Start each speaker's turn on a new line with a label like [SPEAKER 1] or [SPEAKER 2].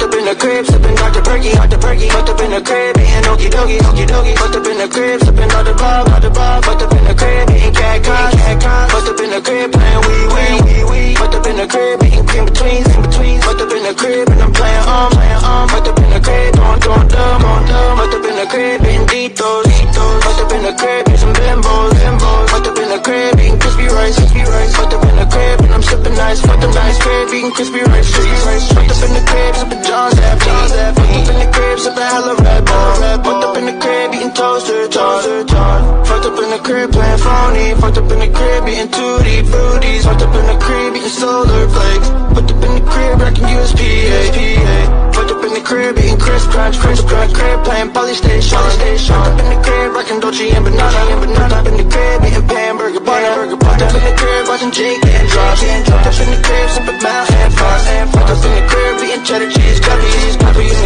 [SPEAKER 1] up in the crib, sippin' Dr. Perky, fucked up in the crib, eating okie dokie, fucked up in the crib, sippin' all the bob, fucked up in the crib, eating cat cons, fucked up in the crib, playin' wee, fucked up in the crib, eating cream betweens, fucked up in the crib, and I'm playin' fucked up in the crib, doing dumb, fucked up in the crib, eating Ditos, fucked up in the crib, eating some bimbos, fucked up in the crib, eating crispy rice, fucked up in the crib, and I'm sippin' nice, fucked up nice crib, eating crispy rice, fucked up in the crib, sippin' John's fucked up in the crib, sippin' hella Red Bull, fucked up in the crib, eating toaster, fucked up in the crib, playin' phony, fucked up in the crib, eating Tutti Fruities, fucked up in the crib, eating solar flakes, fucked up in the crib, rockin' USPA, fucked up in the crib, eating crisp crunch, crib, playin' Polystation, fucked up in the crib, rockin' Dolce and Banana, fucked up in the crib, eating Hamburger Butter, fucked up in the crib, watching Jake and drops, fucked up in the crib, sippin' Mountain Frost, fucked up in the crib, eating cheddar cheese, guppies,